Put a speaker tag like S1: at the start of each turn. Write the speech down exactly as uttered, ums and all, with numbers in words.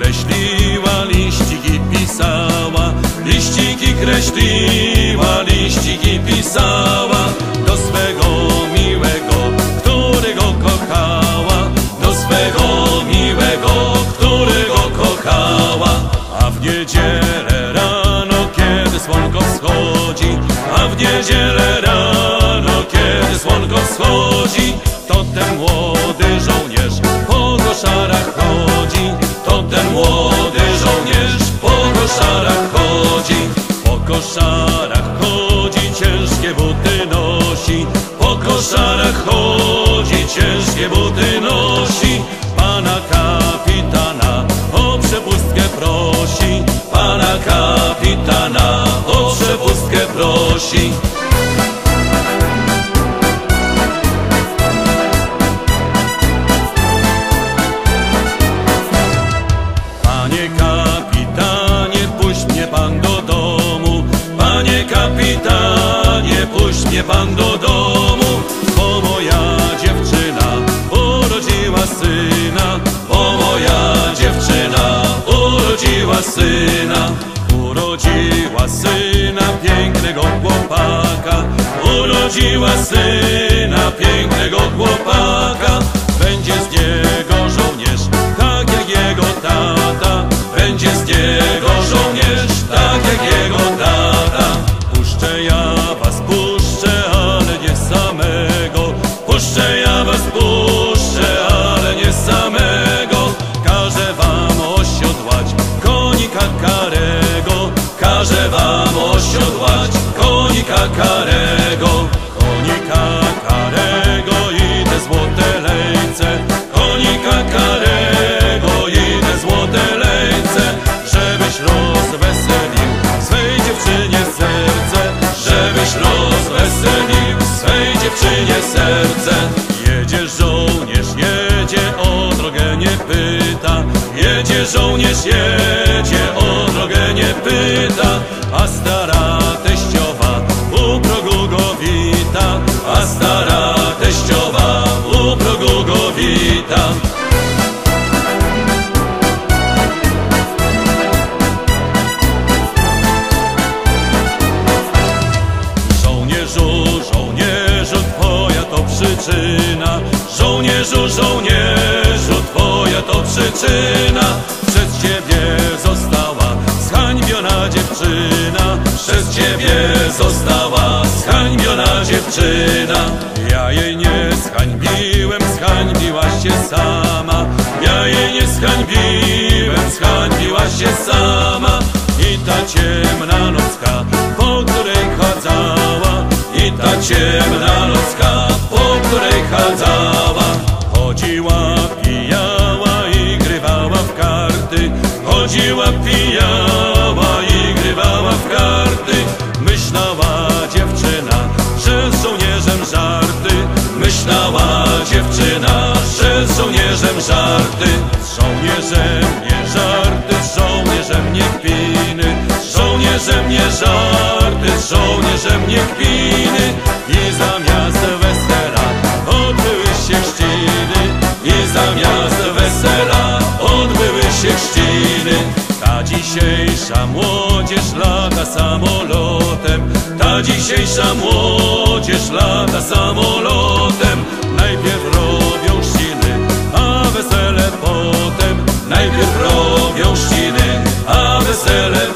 S1: kreśliła, liściki pisała, liściki kreśliła, liściki pisała do swego miłego, którego kochała, do swego miłego, którego kochała. A w niedzielę rano, kiedy słonko wschodzi, a w niedzielę rano, kiedy słonko wschodzi, to ten młody żołnierz po koszarach chodzi, to ten młody żołnierz po koszarach chodzi, po koszarach chodzi, ciężkie buty nosi, po koszarach chodzi, ciężkie buty nosi. Pana kapitana o przepustkę prosi, pana kapitana o przepustkę prosi. Panie kapitanie, puść mnie pan do domu, panie kapitanie, puść mnie pan do domu, bo moja dziewczyna urodziła syna, bo moja dziewczyna urodziła syna, urodziła syna, pięknego chłopaka, urodziła syna, pięknego chłopaka. Będzie z niego żołnierz, tak jak jego tata, będzie z niego żołnierz, tak jak jego tata. Puszczę ja was, puszczę, ale nie samego, puszczę ja was, puszczę, ale nie samego. Każę wam osiodłać konika karego, każę wam osiodłać konika karego, konika karego i te złote lejce, konika karego i te złote lejce, żebyś rozweselił swej dziewczynie serce, żebyś rozweselił swej dziewczynie serce. Jedzie żołnierz, jedzie, o drogę nie pyta, jedzie żołnierz, jedzie, o drogę nie pyta, a stara teściowa u progu go wita, a stara teściowa u progu go wita. Żołnierzu, żołnierzu, twoja to przyczyna, żołnierzu, żołnierzu, twoja to przyczyna, przez ciebie została zhańbiona dziewczyna, przez ciebie została zhańbiona dziewczyna. Ja jej nie zhańbiłem, zhańbiłaś się sama, ja jej nie zhańbiłem, zhańbiłaś się sama. I ta ciemna nocka, po której chadzała, i ta ciemna nocka, po której chadzała, chodziła, pijała i grywała w karty, chodziła, pijała i grywała w karty. Myślała dziewczyna, że z żołnierzem żarty, myślała dziewczyna, że z żołnierzem żarty. Z żołnierzem nie żarty, z żołnierzem nie kpiny, z żołnierzem nie żarty, z żołnierzem nie kpiny. I zamiast wesela odbyły się chrzciny, i zamiast wesela odbyły się chrzciny. Ta dzisiejsza młodzież lata samolotem, ta dzisiejsza młodzież lata samolotem. Najpierw robią chrzciny, a wesele potem, najpierw robią chrzciny, a wesele